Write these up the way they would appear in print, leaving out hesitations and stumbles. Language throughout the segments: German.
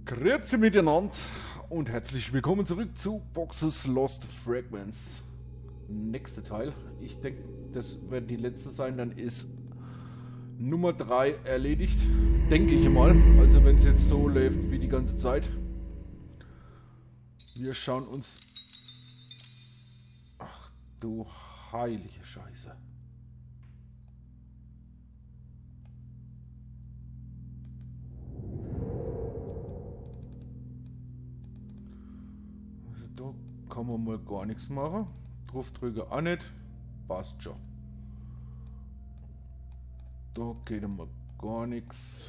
Grüezi miteinander und herzlich willkommen zurück zu Boxes Lost Fragments. Nächster Teil. Ich denke, das wird die letzte sein, dann ist Nummer 3 erledigt. Denke ich mal. Also wenn es jetzt so läuft wie die ganze Zeit. Wir schauen uns... Ach du heilige Scheiße. Da kann man mal gar nichts machen. Draufdrücken auch nicht. Passt schon. Da geht mal gar nichts.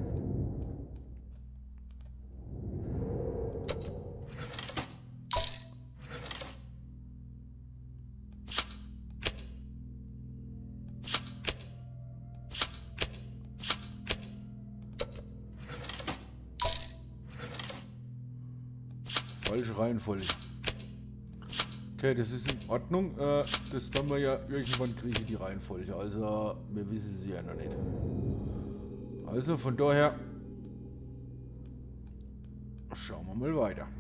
Falsche Reihenfolge. Okay, das ist in Ordnung. Das werden wir ja irgendwann kriegen, die Reihenfolge. Also, wir wissen sie ja noch nicht. Also, von daher schauen wir mal weiter.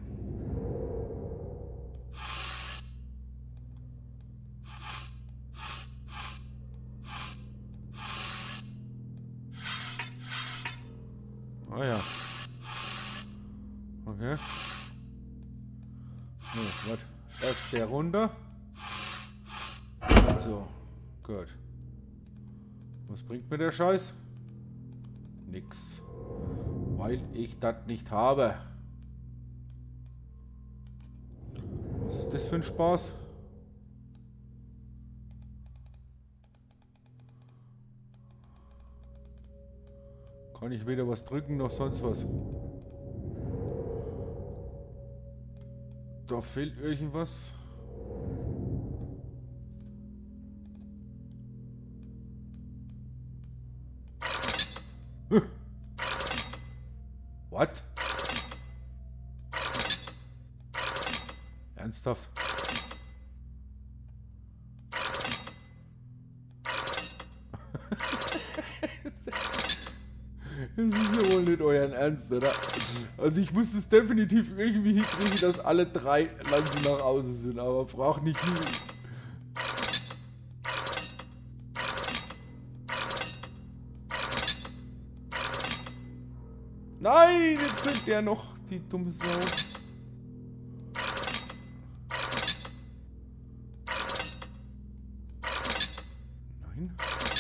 Ah ja. Okay. Nee, warte. Erst der runter. So, gut. Was bringt mir der Scheiß? Nix. Weil ich das nicht habe. Was ist das für ein Spaß? Kann ich weder was drücken noch sonst was. Da fehlt irgendwas. What? Ernsthaft? Das ist ja wohl nicht euer Ernst, oder? Also ich muss es definitiv irgendwie hinkriegen, dass alle drei langsam nach Hause sind, aber frag nicht wie. Nein, jetzt bringt der noch, die dumme Sau. Nein.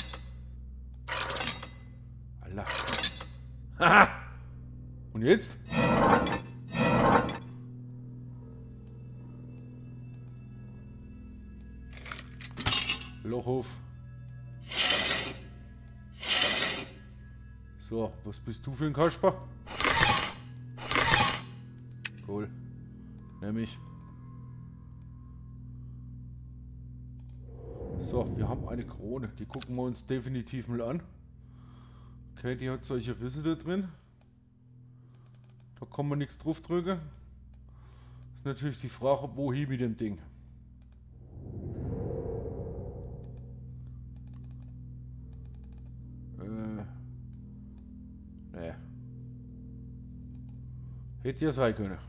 Allah. Haha! Und jetzt? Lochhof. So, was bist du für ein Kasper? Cool. Nämlich. So, wir haben eine Krone. Die gucken wir uns definitiv mal an. Okay, die hat solche Risse da drin. Da kann man nichts drauf drücken. Ist natürlich die Frage, wo hin mit dem Ding. Nee. Hätte ja sein können.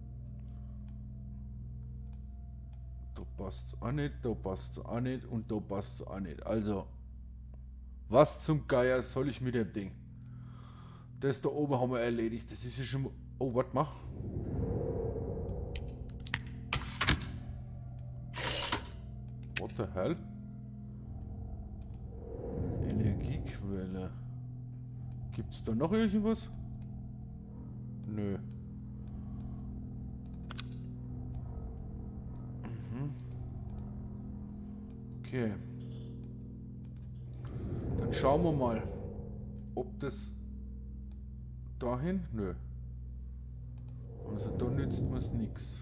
Da passt es auch nicht, da passt es auch nicht und da passt es auch nicht. Also, was zum Geier soll ich mit dem Ding? Das da oben haben wir erledigt. Das ist ja schon... Oh, warte mal. What the hell? Energiequelle. Gibt es da noch irgendwas? Nö. Mhm. Okay. Dann schauen wir mal, ob das dahin? Nö. Also da nützt mir es nichts.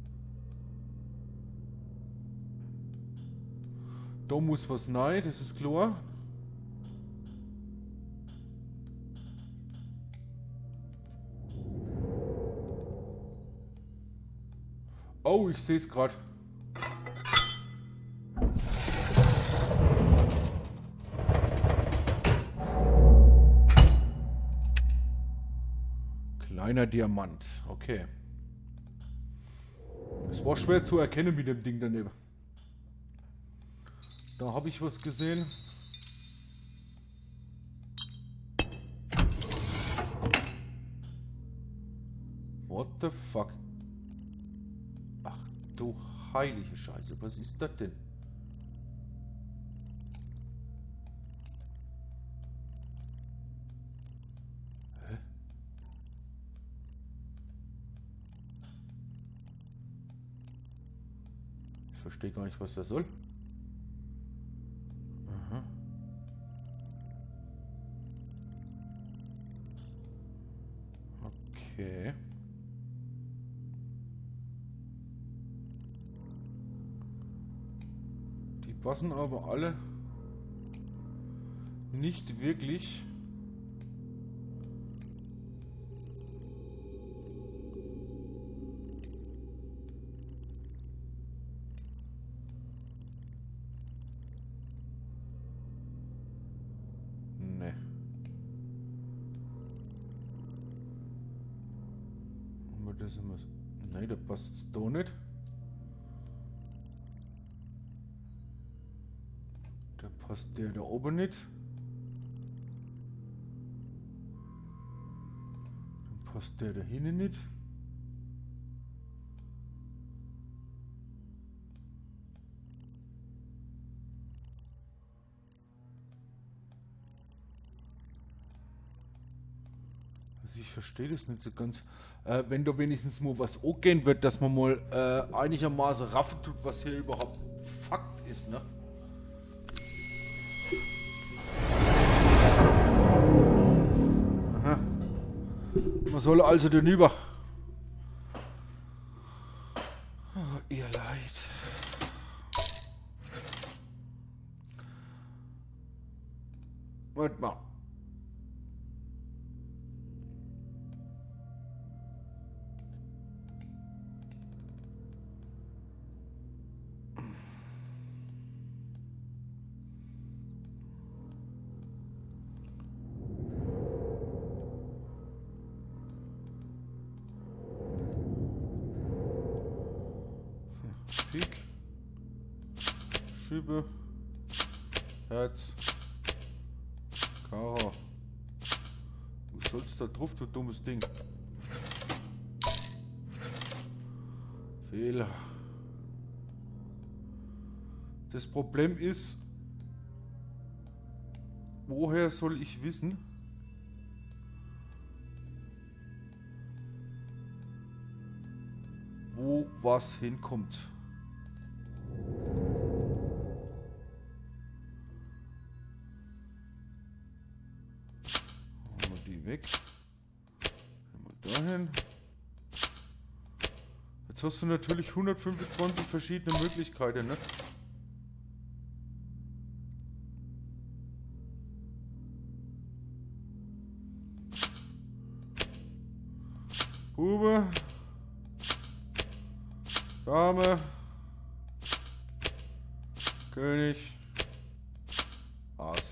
Da muss was rein, das ist klar. Oh, ich sehe es gerade. Kleiner Diamant, okay. Es war schwer zu erkennen mit dem Ding daneben. Da habe ich was gesehen. What the fuck? Ach du heilige Scheiße, was ist das denn? Hä? Ich verstehe gar nicht, was das soll. Aha. Okay. Die passen aber alle nicht wirklich. Ne. Aber das immer. Ne, da passt es doch nicht. Da passt der da oben nicht. Dann passt der da hinten nicht. Also ich verstehe das nicht so ganz. Wenn da wenigstens mal was angehen wird, dass man mal einigermaßen raffen tut, was hier überhaupt Fakt ist, ne? Aha. Man soll also denüber. Oh, ihr Leid. Warte mal. Pik, Schübe, Herz, Kara. Was sollst da drauf, du dummes Ding? Fehler. Das Problem ist, woher soll ich wissen, wo was hinkommt? Weg. Mal dahin. Jetzt hast du natürlich 125 verschiedene Möglichkeiten, ne? Bube. Dame. König. Ass.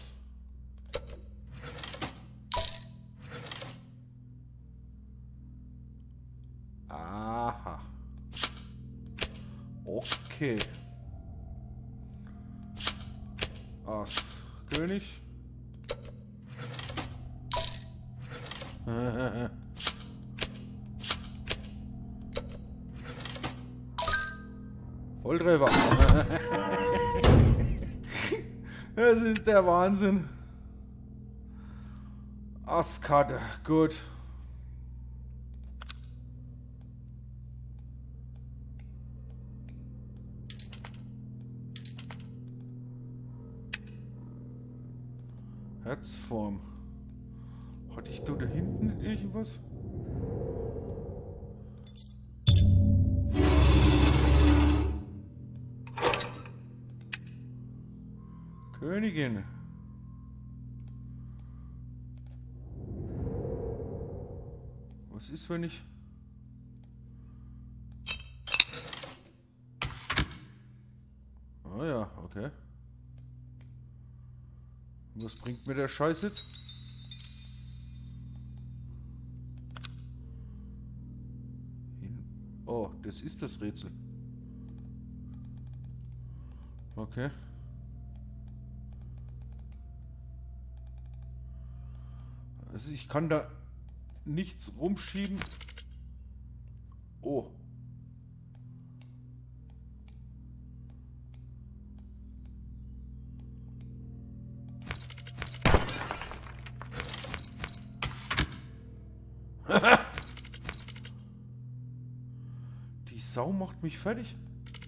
Aha. Okay. Ass. König. Volltreffer. Das ist der Wahnsinn. Asskarte. Gut. Herzform. Hatte ich da hinten irgendwas? Königin. Was ist, wenn ich... Ah ja, okay. Was bringt mir der Scheiß jetzt? das ist das Rätsel. Okay. Also ich kann da nichts rumschieben. Oh. Die Sau macht mich fertig.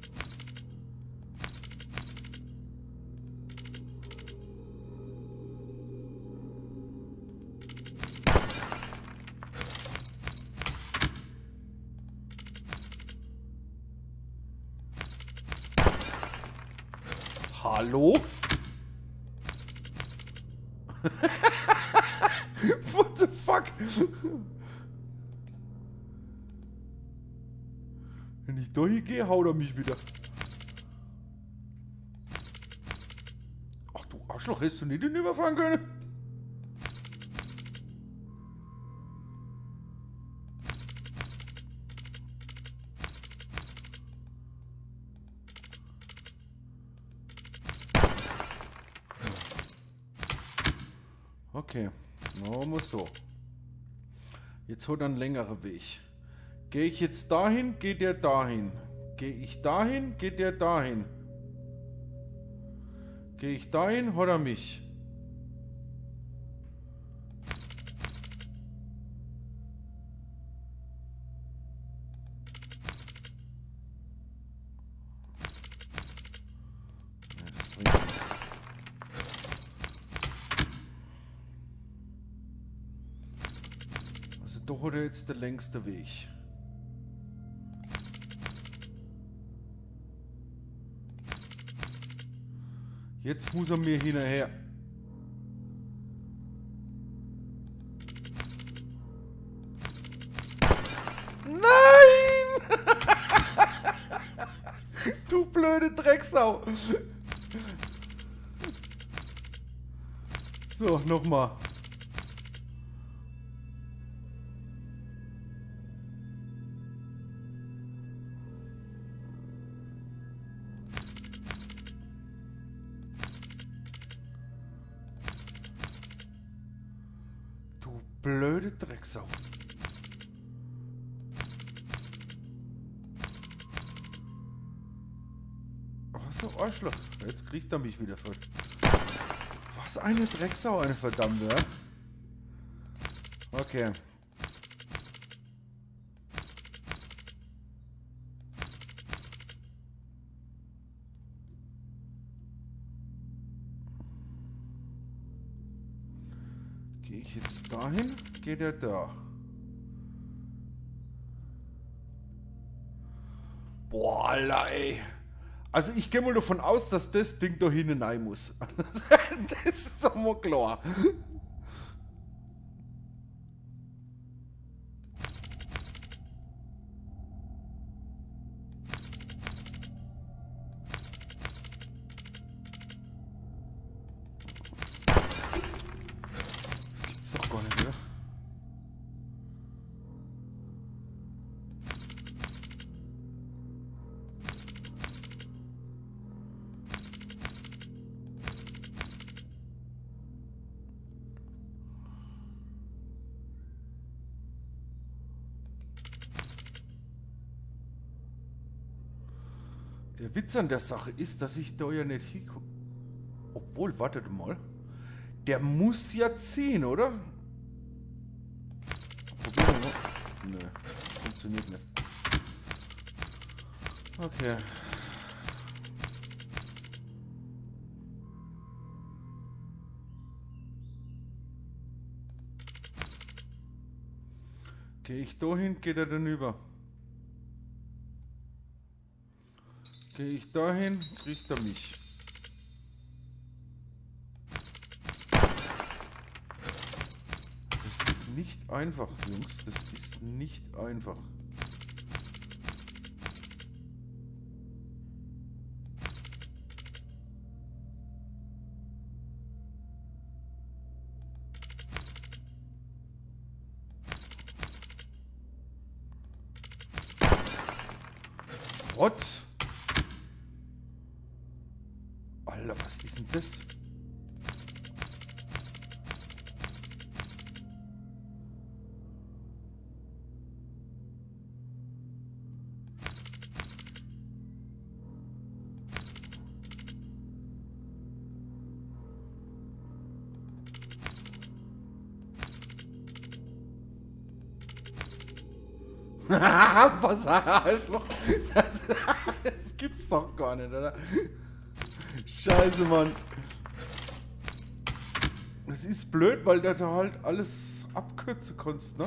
Hallo? What the fuck? Wenn ich da hingehe, haut er mich wieder. Ach du Arschloch, hättest du nicht den überfahren können? Okay, machen wir so. Jetzt hat er einen längeren Weg. Gehe ich jetzt dahin, geht der dahin. Gehe ich dahin, geht der dahin. Gehe ich dahin, hat er mich. Also doch hat er jetzt der längste Weg. Jetzt muss er mir hinterher. Nein! Du blöde Drecksau! So, nochmal. Blöde Drecksau. Was ein Arschloch. Jetzt kriegt er mich wieder voll. Was eine Drecksau, eine verdammte. Okay. Gehe ich jetzt dahin, geht er da. Boah, Alter, ey. Also ich gehe mal davon aus, dass das Ding da hinten rein muss. Das ist doch mal klar. Der Witz an der Sache ist, dass ich da ja nicht hinkomme. Obwohl, wartet mal. Der muss ja ziehen, oder? Probieren wir mal. Nö, funktioniert nicht. Okay. Gehe ich da hin, geht er dann über. Gehe ich dahin, kriegt er mich. Das ist nicht einfach, Jungs. Das ist nicht einfach. Schrott. Alter, was ist denn das? Was Arschloch? Das gibt's doch gar nicht, oder? Scheiße, Mann. Das ist blöd, weil du da halt alles abkürzen kannst, ne?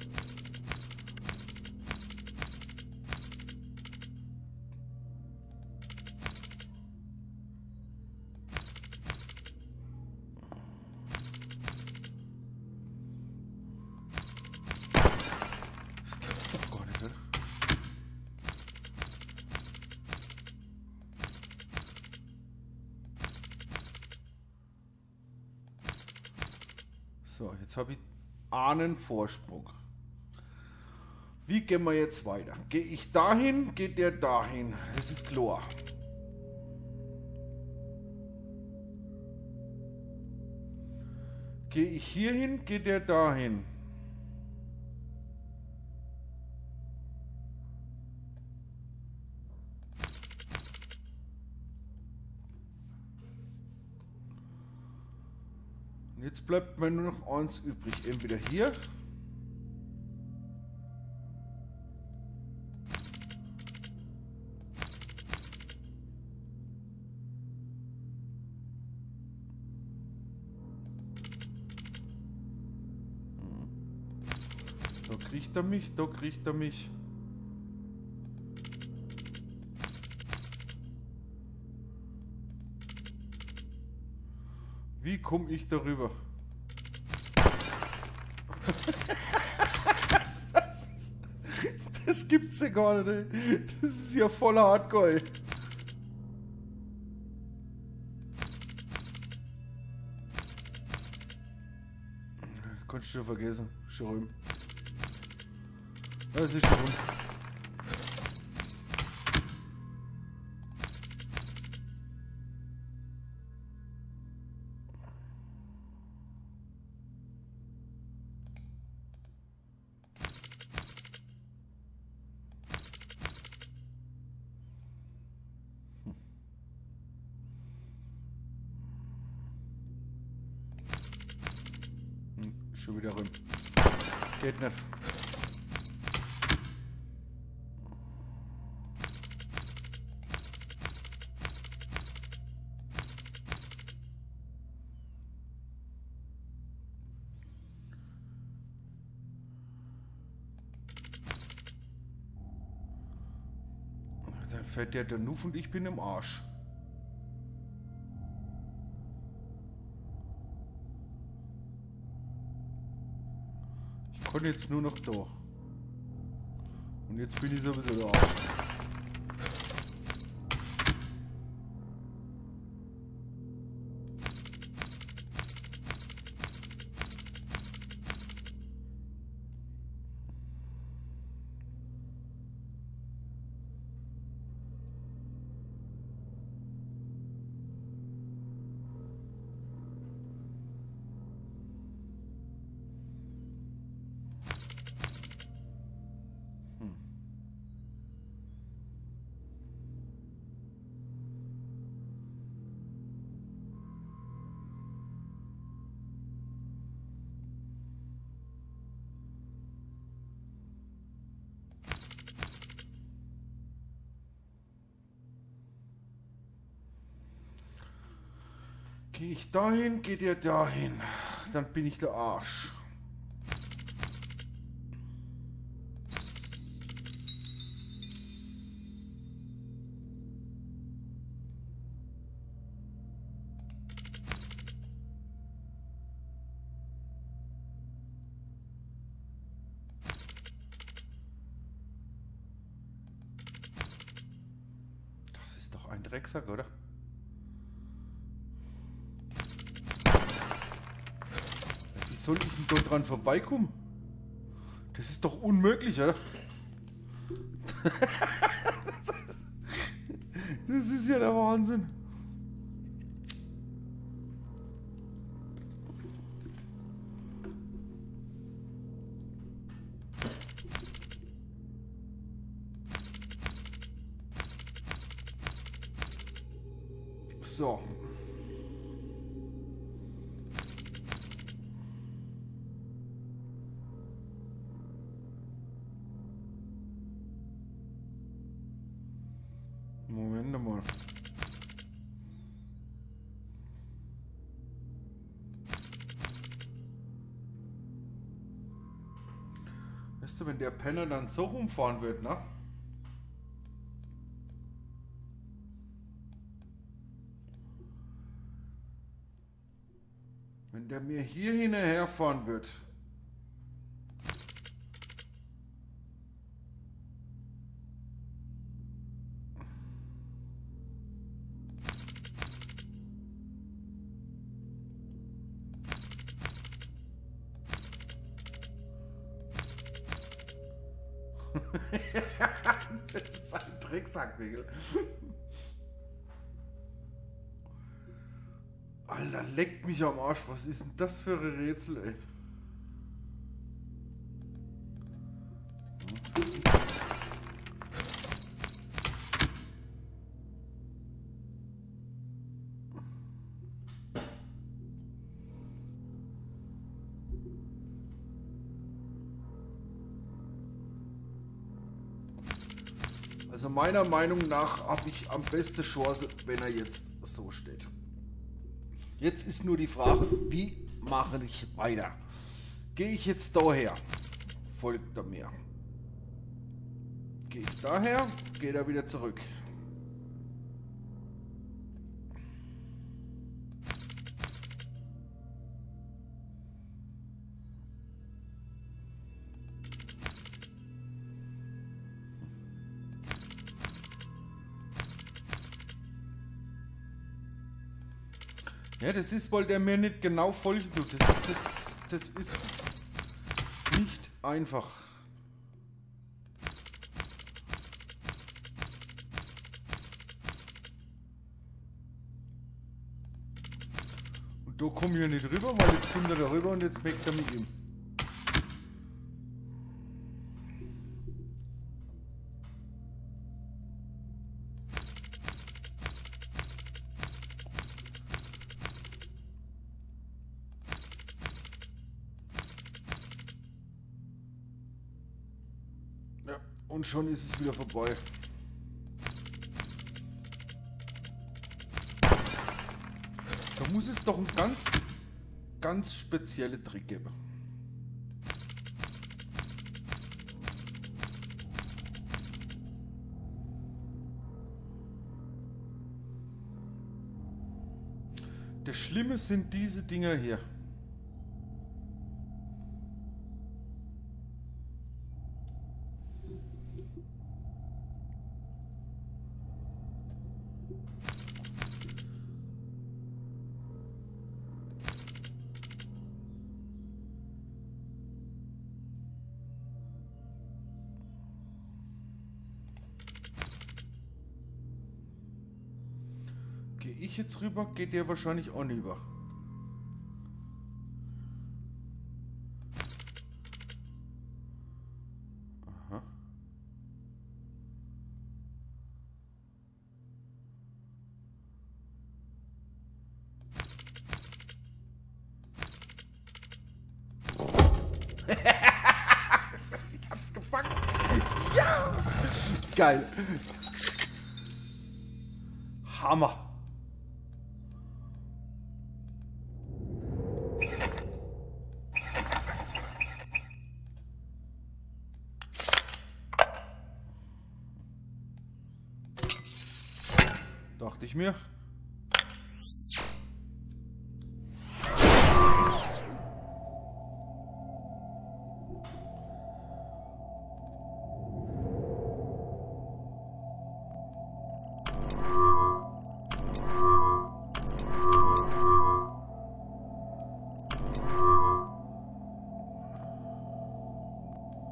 So, jetzt habe ich einen Vorsprung. Wie gehen wir jetzt weiter? Gehe ich dahin, geht der dahin. Das ist klar. Gehe ich hier hin, geht der dahin. Jetzt bleibt mir nur noch eins übrig. Entweder hier. Da kriegt er mich, da kriegt er mich. Wie komme ich darüber? Das gibt's ja gar nicht, ey. Das ist ja voller Hardcore. Kannst du vergessen, schon. Das ist schon. Schon wieder rum. Geht nicht. Dann fährt der Nuff und ich bin im Arsch. Ich bin jetzt nur noch da. Und jetzt bin ich sowieso da. Gehe ich dahin, geht ihr dahin. Dann bin ich der Arsch. Das ist doch ein Drecksack, oder? Soll ich denn dort dran vorbeikommen? Das ist doch unmöglich, oder? Das ist ja der Wahnsinn. So. Moment mal. Weißt du, wenn der Penner dann so rumfahren wird, ne? Wenn der mir hier hinterherfahren wird. Das ist ein Drecksack, Digga. Alter, leckt mich am Arsch. Was ist denn das für ein Rätsel, ey? Also meiner Meinung nach habe ich am besten Chance, wenn er jetzt so steht. Jetzt ist nur die Frage, wie mache ich weiter? Gehe ich jetzt daher? Folgt er mir. Gehe ich daher? Geht er wieder zurück. Ja, das ist, weil der mir nicht genau folgen tut. Das ist nicht einfach. Und da komme ich ja nicht rüber, weil jetzt kommt er da rüber und jetzt meckt er mit ihm. Und schon ist es wieder vorbei. Da muss es doch einen ganz speziellen Trick geben. Das Schlimme sind diese Dinger hier. Gehe ich jetzt rüber, geht der wahrscheinlich auch nicht über. Aha. Ich hab's gepackt. Ja! Geil. Hammer. Dachte ich mir.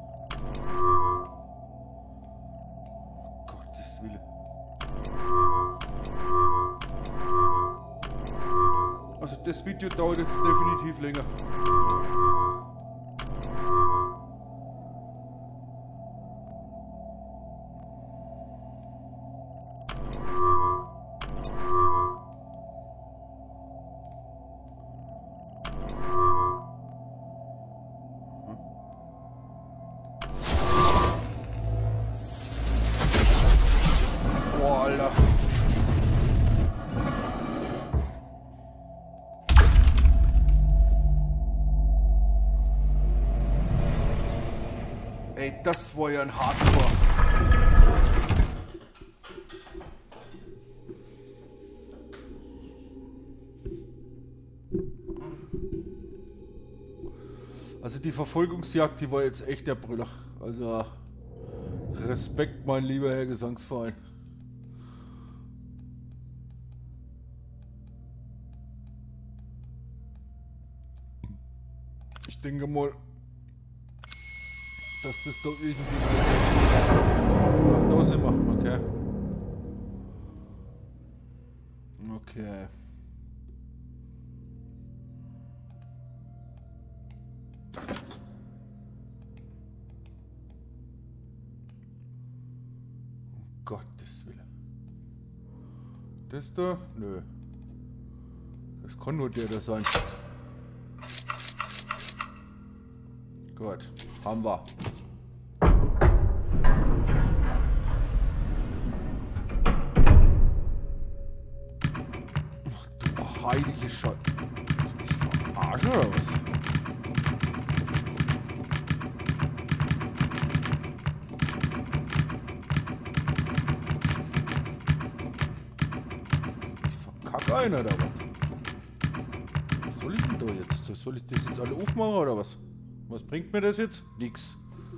Gottes Wille. das Video dauert jetzt definitiv länger. Boah, Alter. Ey, das war ja ein Hardcore. Also die Verfolgungsjagd, die war jetzt echt der Brüller. Also Respekt, mein lieber Herr Gesangsverein. Ich denke mal, dass das doch irgendwie... Ach, da sind wir, okay. Okay. Um Gottes Willen. Das da? Nö. Das kann nur der da sein. Gut, haben wir. Ach du heilige Scheiße. Ich verarsche oder was? Ich verkacke einen oder was? Was soll ich denn da jetzt? Soll ich das jetzt alle aufmachen oder was? Was bringt mir das jetzt? Nix.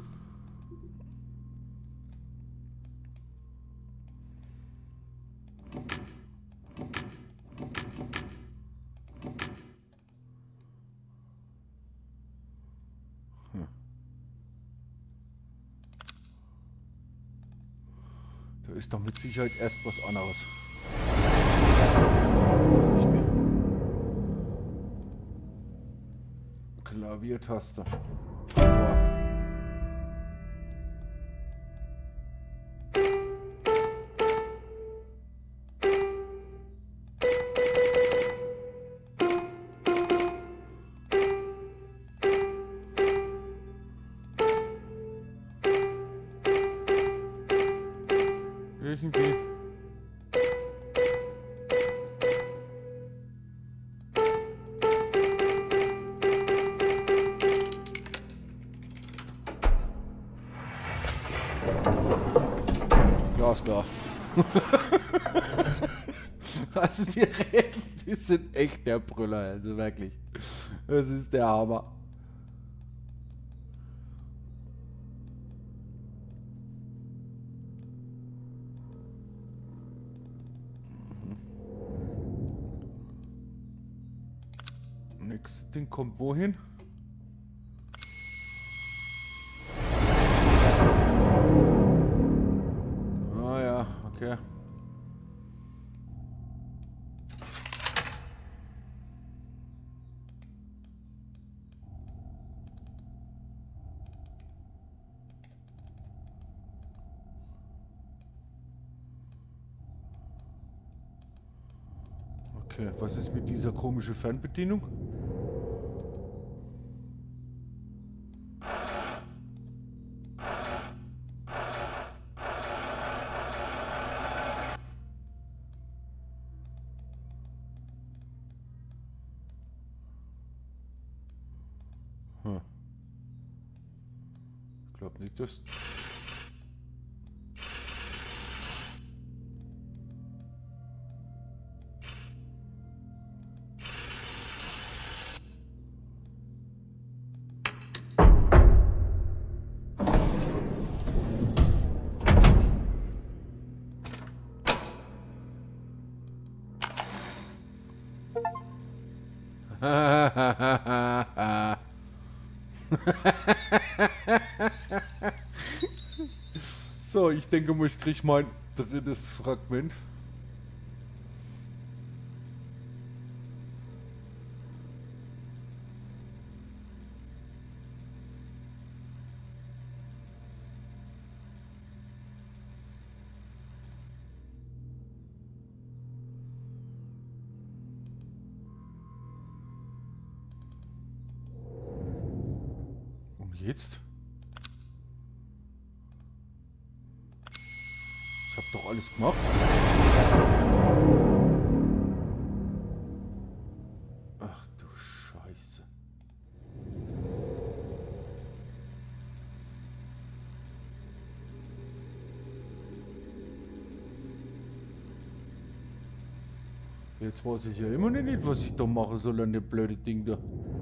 Da ist doch mit Sicherheit erst was anderes. Nicht mehr. Klaviertaste. Irgendwie. Glasklar. Also die Rätsel, die sind echt der Brüller, also wirklich. Das ist der Hammer. Nächstes Ding kommt wohin? Ah ja, okay. Okay, was ist mit dieser komischen Fernbedienung? Ich glaube nicht, dass... So, ich denke mal, ich kriege mein drittes Fragment. jetzt? Ich hab doch alles gemacht. Ach du Scheiße. Jetzt weiß ich ja immer noch nicht, was ich da machen soll an dem blöden Ding da.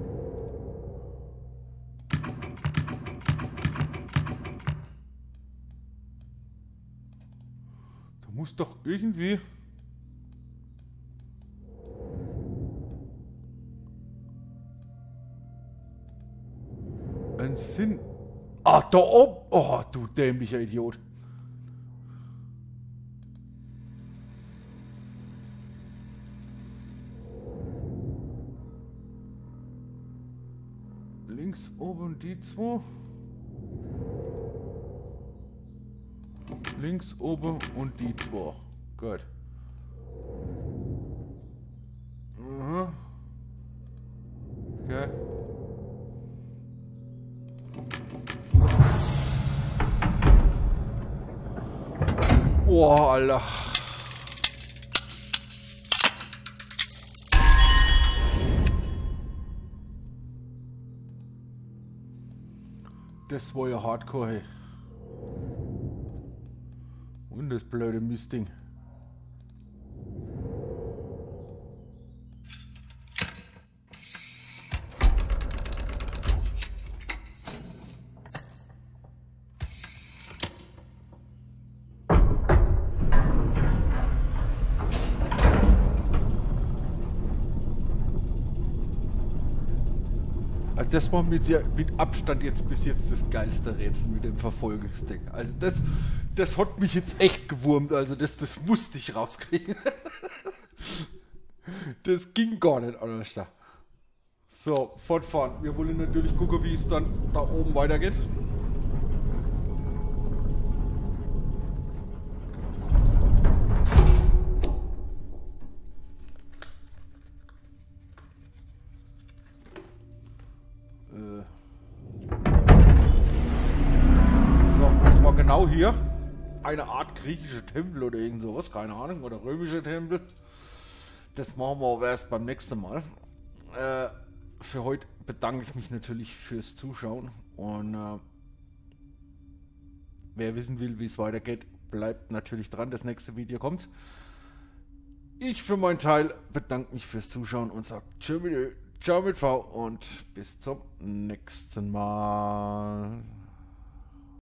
Da muss doch irgendwie... ein Sinn... Ah, da oben! Oh, du dämlicher Idiot. Links oben die zwei. Links oben und die zwei. Gut. Aha. Okay. Oh, Alter. Das war ja Hardcore, hey. Und das blöde Mistding. Also das war mit Abstand jetzt bis jetzt das geilste Rätsel mit dem Verfolgungsding. Also das hat mich jetzt echt gewurmt. Also das musste ich rauskriegen. Das ging gar nicht anders da. So, fortfahren. Wir wollen natürlich gucken, wie es dann da oben weitergeht. Genau hier eine Art griechischer Tempel oder irgend sowas, keine Ahnung, oder römischer Tempel. Das machen wir aber erst beim nächsten Mal. Für heute bedanke ich mich natürlich fürs Zuschauen und wer wissen will, wie es weitergeht, bleibt natürlich dran, das nächste Video kommt. Ich für meinen Teil bedanke mich fürs Zuschauen und sage ciao mit V und bis zum nächsten Mal.